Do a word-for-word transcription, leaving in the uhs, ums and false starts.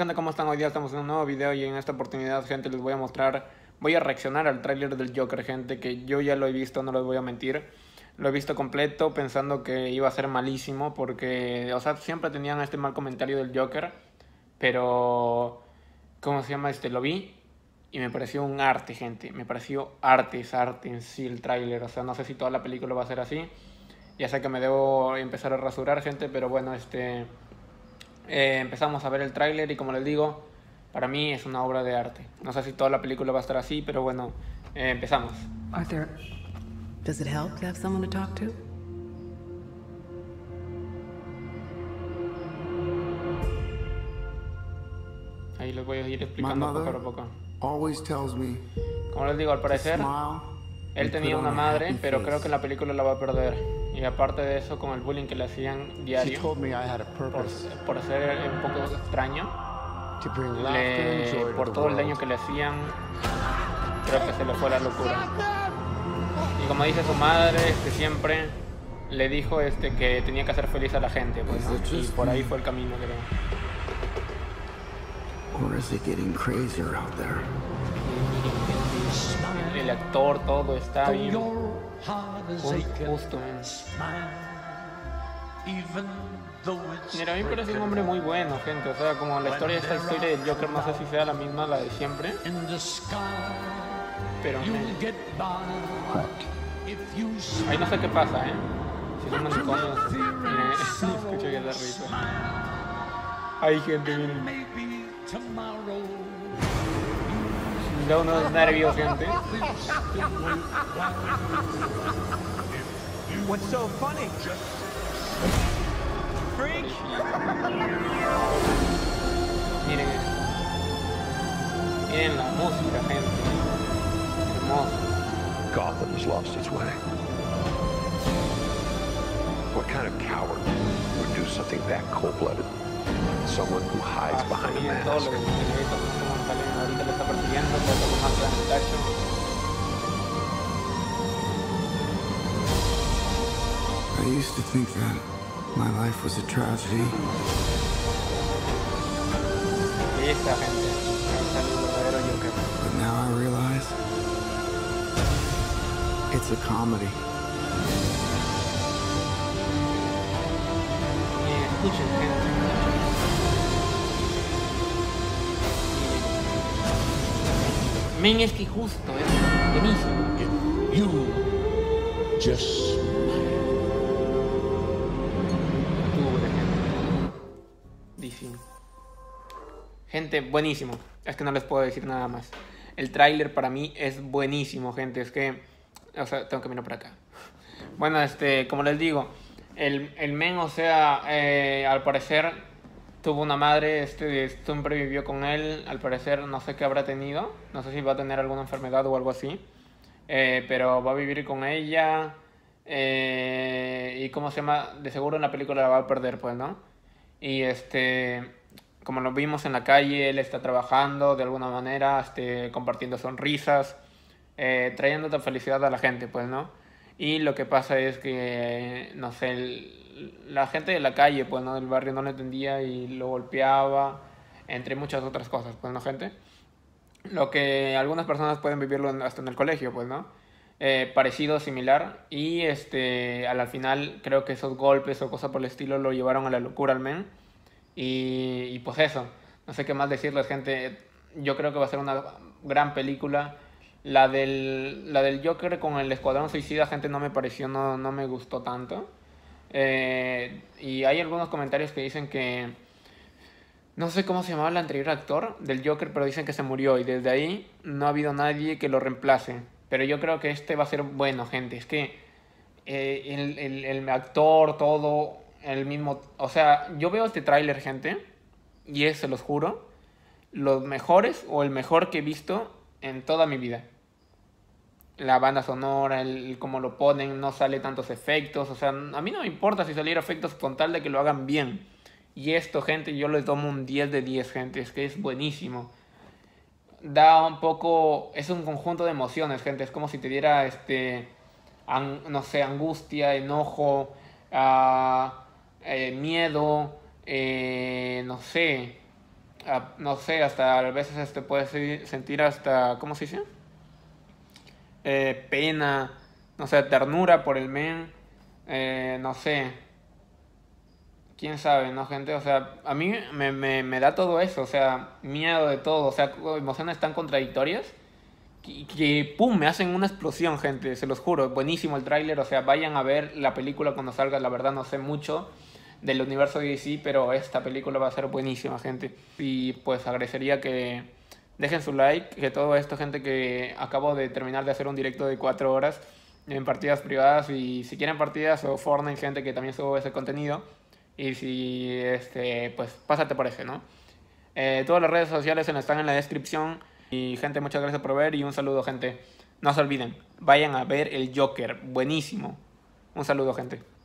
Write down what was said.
gente? ¿Cómo están? Hoy día estamos en un nuevo video y en esta oportunidad, gente, les voy a mostrar, voy a reaccionar al tráiler del Joker, gente, que yo ya lo he visto, no les voy a mentir. Lo he visto completo pensando que iba a ser malísimo porque, o sea, siempre tenían este mal comentario del Joker, pero, ¿cómo se llama? Este, lo vi y me pareció un arte, gente, me pareció arte, es arte en sí el tráiler, o sea, no sé si toda la película va a ser así. Ya sé que me debo empezar a rasurar, gente, pero bueno, este... Eh, empezamos a ver el tráiler y como les digo, para mí es una obra de arte. No sé si toda la película va a estar así, pero bueno, eh, empezamos. Arthur, does it help to have someone to talk to? Ahí les voy a ir explicando poco a poco. Always tells me Como les digo, al parecer, smile él tenía una madre, pero creo que en la película la va a perder. Y aparte de eso, con el bullying que le hacían She diario, told me I had a por, purpose por ser un poco extraño, to bring laughter and le, joy to por the todo el world. daño que le hacían, creo que se le fue la locura. Y como dice su madre, este, siempre le dijo este, que tenía que hacer feliz a la gente, pues, ¿no? Y por ahí fue el camino, creo. Or is it getting crazier out there? El, el actor, todo está bien ju- justo. Man. Mira, a mí me parece un hombre muy bueno, gente. O sea, como la historia, esta historia del Joker, no sé si sea la misma, la de siempre. Pero man, ahí no sé qué pasa, ¿eh? Si son unicornios, miren, escucho que da risa. Ay, gente, miren. Da unos nervios, gente. What's so funny? Freak! Miren esto. Miren la música, gente. Hermoso. Gotham has lost its way. What kind of coward would do something that cold-blooded? Someone who hides Ah, behind a miren todo lo mask. que se ve, todo como salen ahorita le está persiguiendo, todo lo más grande el tacho. I used to think that my life was a tragedy. Y esta gente, ahí sale el verdadero Joker. But now I realize it's a comedy. Miren, escuchen, gente. Men, es que justo, es buenísimo. You just Octubre, gente. Dicen. Gente, buenísimo. Es que no les puedo decir nada más. El tráiler para mí es buenísimo, gente. Es que... O sea, tengo que mirar por acá. Bueno, este, como les digo, el, el men, o sea, eh, al parecer tuvo una madre, este, siempre vivió con él. Al parecer, no sé qué habrá tenido. No sé si va a tener alguna enfermedad o algo así. Eh, pero va a vivir con ella. Eh, y cómo se llama, de seguro en la película la va a perder, pues, ¿no? Y este, como lo vimos en la calle, él está trabajando de alguna manera, este, compartiendo sonrisas, eh, trayendo felicidad a la gente, pues, ¿no? Y lo que pasa es que, no sé, el- la gente de la calle, pues, ¿no? Del barrio no le entendía y lo golpeaba, entre muchas otras cosas, pues, ¿no, gente? Lo que algunas personas pueden vivirlo en- hasta en el colegio, pues, ¿no? Eh, parecido, similar. Y este, al final creo que esos golpes o cosas por el estilo lo llevaron a la locura al men. Y, y pues eso, no sé qué más decirles, gente. Yo creo que va a ser una gran película. La del, la del Joker con el Escuadrón Suicida, gente, no me pareció, no, no me gustó tanto. Eh, y hay algunos comentarios que dicen que... No sé cómo se llamaba el anterior actor del Joker, pero dicen que se murió y desde ahí no ha habido nadie que lo reemplace. Pero yo creo que este va a ser bueno, gente. Es que eh, el, el- el actor, todo, el mismo... O sea, yo veo este tráiler, gente, y es, se los juro, los mejores o el mejor que he visto en toda mi vida. La banda sonora, el, el cómo lo ponen, no sale tantos efectos. O sea, a mí no me importa si saliera efectos con tal de que lo hagan bien. Y esto, gente, yo les tomo un diez de diez, gente. Es que es buenísimo. Da un poco... Es un conjunto de emociones, gente. Es como si te diera, este... an- no sé, angustia, enojo, ah, eh, miedo, eh, no sé... a- no sé, hasta a veces este, puedes se- sentir hasta, ¿cómo se dice? Eh, pena, no sé, ternura por el men, eh, no sé, quién sabe, ¿no, gente? O sea, a mí me, me, me da todo eso, o sea, miedo de todo, o sea, emociones tan contradictorias que, que, pum, me hacen una explosión, gente, se los juro, buenísimo el tráiler, o sea, vayan a ver la película cuando salga, la verdad no sé mucho del universo de D C, pero esta película va a ser buenísima, gente, y pues agradecería que dejen su like, que todo esto, gente, que acabo de terminar de hacer un directo de cuatro horas en partidas privadas, y si quieren partidas o Fortnite, gente, que también subo ese contenido, y si, este, pues pásate por ese, ¿no? Eh, todas las redes sociales están en la descripción. Y gente, muchas gracias por ver y un saludo, gente. No se olviden, vayan a ver el Joker, buenísimo. Un saludo, gente.